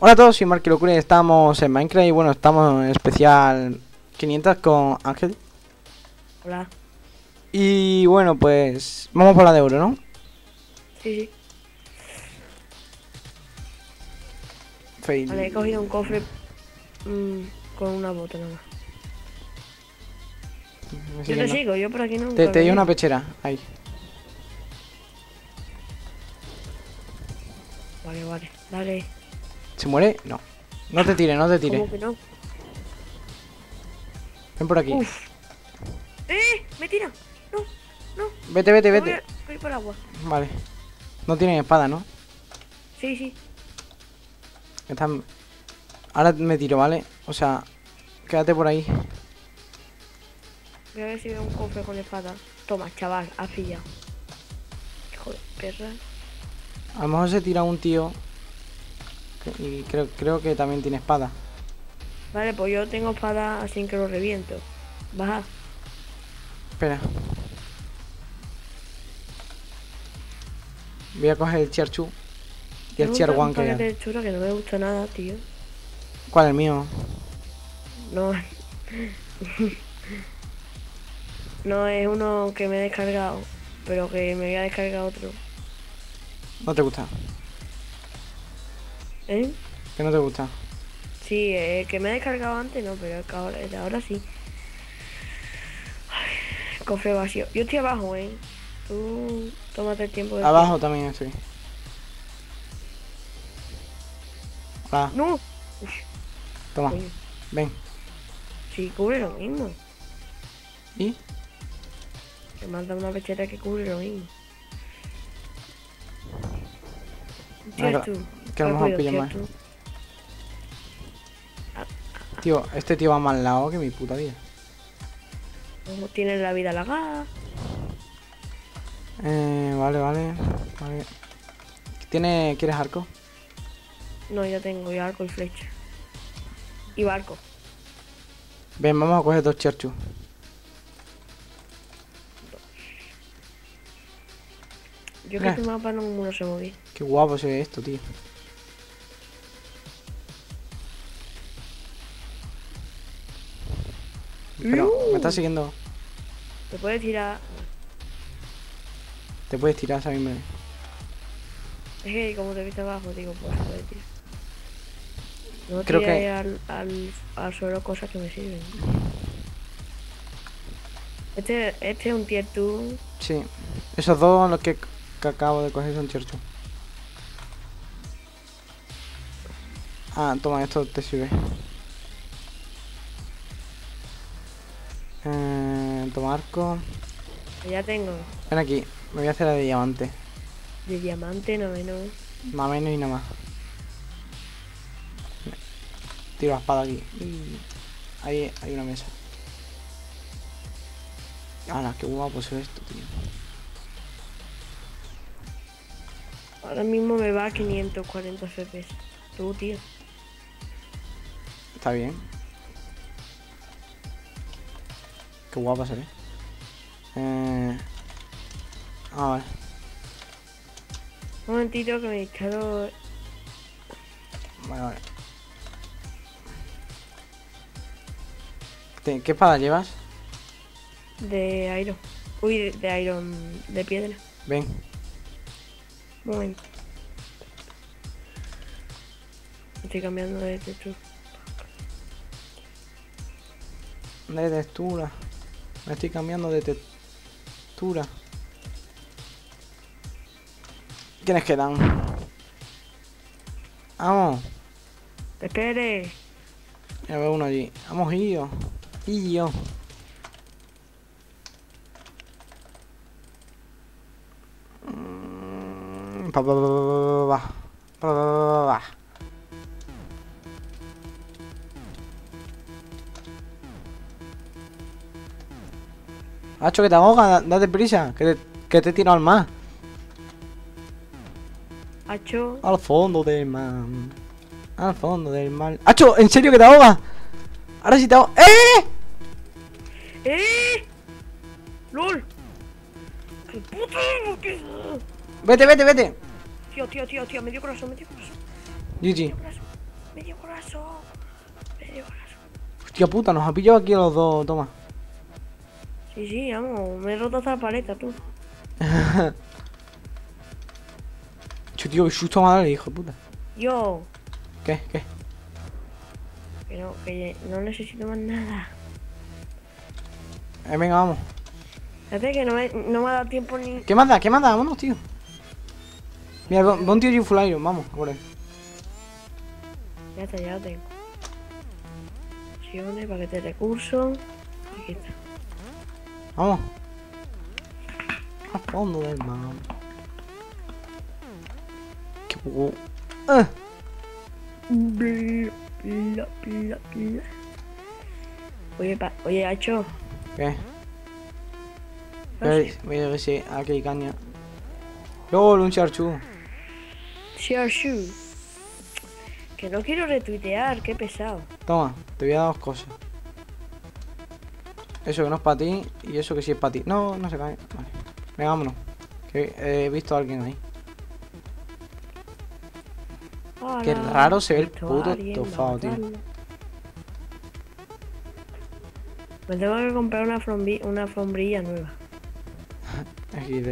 Hola a todos, soy Marquilocura y estamos en Minecraft y bueno, estamos en especial 500 con Ángel. Hola. Y bueno, pues vamos por la de oro, ¿no? Sí. Fail. Vale, he cogido un cofre con una bota nada más. Me Yo sigue, te ¿no? sigo, yo por aquí nunca. Te di venía. una pechera, ahí. Vale, dale. ¿Se muere? No. No te tire, no te tire. ¿Cómo que no? Ven por aquí. Uf. ¡Me tira! No. Vete. Voy por agua. Vale. No tienen espada, ¿no? Sí. Están... Ahora me tiro, ¿vale? O sea, quédate por ahí. Voy a ver si veo un cofre con espada. Toma, chaval, has pillado. Hijo de perra. A lo mejor se tira un tío. Y creo que también tiene espada. Vale, pues yo tengo espada así que lo reviento. Baja. Espera. Voy a coger el Cherchu y el Tier 1 que paquete hay. de churro que no me gusta nada, tío. ¿Cuál es el mío? No. No, es uno que me he descargado, pero que me voy a descargar otro. ¿No te gusta? ¿Eh? ¿Qué no te gusta? Sí, que me he descargado antes, no, pero es que ahora sí. Ay, cofre vacío. Yo estoy abajo, ¿eh? Tú tómate el tiempo de... Abajo también estoy. Hola, ¡No! Uf, toma, coño. ven. Sí, cubre lo mismo. ¿Y? Te manda una pechera que cubre lo mismo. Venga, Tú. que a lo mejor pillo más. Tío, este tío va más lado que mi puta vida. ¿Cómo tienes la vida lagada? Vale. ¿Quieres arco? No, ya tengo ya arco y flecha. Y barco. Ven, vamos a coger dos Cherchu. Yo que este mapa no me lo sé muy bien. Qué guapo se ve esto, tío. Pero, ¿me estás siguiendo? Te puedes tirar... Te puedes tirar, ¿sabes? Es que como te viste abajo, digo, pues puedes tirar. No Creo tiraré que... al suelo cosas que me sirven. Este es un tier 2. Sí. Esos dos los que acabo de coger son Cherchu. Ah, toma, esto te sirve. Toma arco. Ya tengo. Ven aquí, me voy a hacer la de diamante. De diamante, no menos. Más o menos y nada más. Tiro la espada aquí. Ahí hay una mesa. ¡Hala, qué guapo se ve esto, tío! Ahora mismo me va a 540 FPS. Tú, tío. Está bien. Qué guapa se ve. Vale. Un momentito que me instalo. Vale. ¿Qué espada llevas? De iron. Uy, de iron. De piedra. Ven. Un momento. Estoy cambiando de textura. De textura. Me estoy cambiando de textura. ¿Quiénes quedan? Vamos. Espere. Ya veo uno allí. Vamos, Illo. Va. Hacho, que te ahoga, date prisa, que te tiro al mar. Hacho. Al fondo del mar. Al fondo del mar. ¡Hacho! ¿En serio que te ahoga? Ahora sí te ahoga. ¡Lol! ¡Qué puto! ¿Qué? Vete. Tío, me dio corazón, GG. Medio corazón. Medio corazón. Hostia puta, nos ha pillado aquí a los dos, toma. Sí, sí, vamos. Me he roto hasta la paleta, tú. Tío, qué susto madre, hijo de puta. Yo. ¿Qué? ¿Qué? Que no necesito más nada. Venga, vamos. Fíjate que no me ha dado tiempo ni... ¿Qué más da? ¿Qué más da? Vámonos, tío. Mira, pon tío y full iron, vamos, a por él. Ya está, ya lo tengo. Opciones, paquete de recursos. Aquí está. Vamos. A fondo del mar. Qué poco. Bla, bla, bla, bla. Oye, Hacho. ¿Qué? No sé. Voy a ver si aquí hay caña. LOL, un charchu. Xiaoshu. Que no quiero retuitear, qué pesado. Toma, te voy a dar dos cosas. Eso que no es para ti y eso que sí es para ti. No, no se cae. Vale. Venga, vámonos. Que he visto a alguien ahí. Hola, Qué raro se ve el visto a puto alguien estofado, tío. matarlo. Me tengo que comprar una alfombrilla nueva. XD.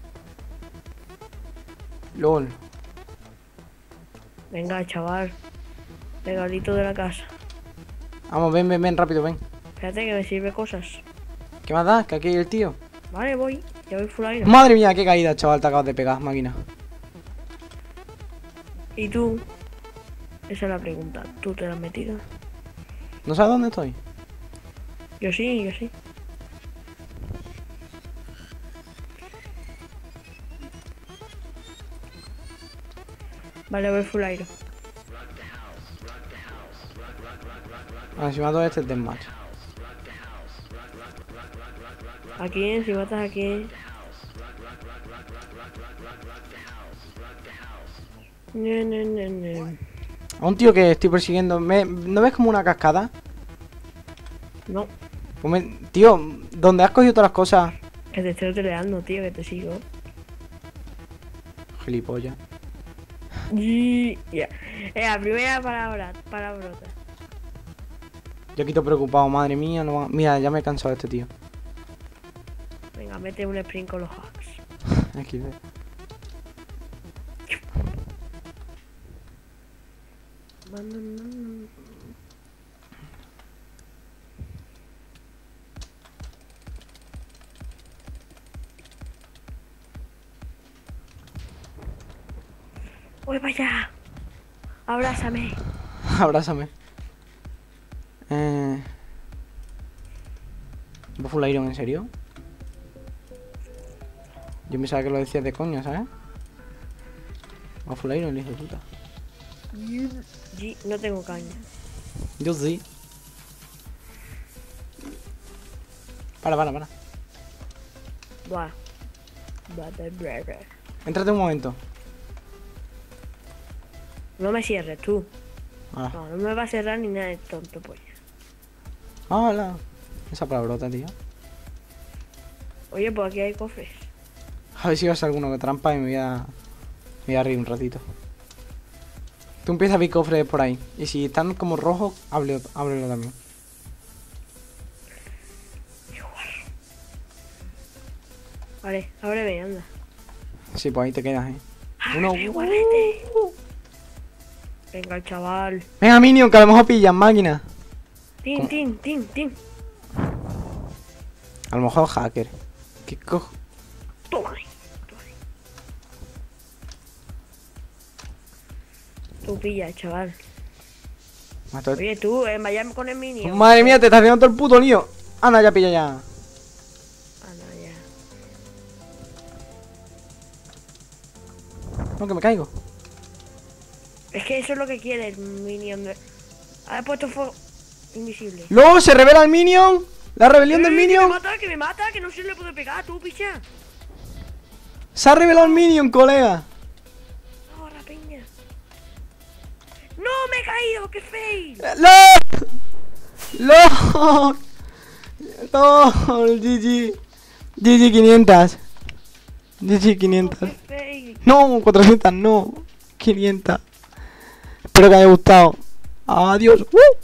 LOL. Venga, chaval. Regalito de la casa. Vamos, ven, rápido, ven. Espérate que me sirve cosas. ¿Qué más da? Que aquí hay el tío. Vale, voy. Ya voy full iron. Madre mía, qué caída, chaval, te acabas de pegar, máquina. ¿Y tú? Esa es la pregunta. ¿Tú te la has metido? ¿No sabes dónde estoy? Yo sí, yo sí. Vale, voy full iron. Encima todo este es deathmatch. Aquí, si matas aquí. Ne. A un tío que estoy persiguiendo. ¿No ves como una cascada? No, Pues tío, ¿dónde has cogido todas las cosas? que te estoy troleando, tío, que te sigo. Gilipollas. Ya. Primera palabrota. Yo aquí estoy preocupado, madre mía. No va... Mira, ya me he cansado de este tío. Venga, mete un sprint con los hacks. XD. Voy para allá. Abrázame. Abrázame. ¿Va full iron, en serio? Yo pensaba que lo decías de coña, ¿sabes? Va full iron, el hijo de puta. No tengo caña. Yo sí. Para. Buah. Entrate un momento. No me cierres tú. Ah. No me va a cerrar ni nada de tonto, pues. Hola. Esa palabrota, tío. Oye, pues aquí hay cofres. A ver si vas a alguno que trampa y me voy a reír un ratito. Tú empiezas a ver cofres por ahí. Y si están como rojos, ábrelo también. Vale, ábreme, anda. Sí, pues ahí te quedas, Ábreme, guarrete. Venga, el chaval. Venga, Minion, que a lo mejor pillan máquina. Tin. A lo mejor hacker. ¿Qué cojo? Toma ahí. Tú pilla, chaval. Oye, tú, vaya con el minion. Madre mía, te está haciendo todo el puto lío. Anda, ya pilla ya. Anda, ya. No, que me caigo. Es que eso es lo que quiere el minion. Ha puesto fuego invisible. ¡Luego se revela el Minion! ¡La rebelión del Minion! Que me mata, que no se le puede pegar, tú, picha. ¡Se ha revelado el Minion, colega! No, la peña. ¡No, me he caído! ¡Qué fail! ¡LOL! ¡LOL! GG. GG 500. GG 500. ¡Qué fail! No, 400 no. 500. Espero que haya gustado. Adiós. ¡Uh!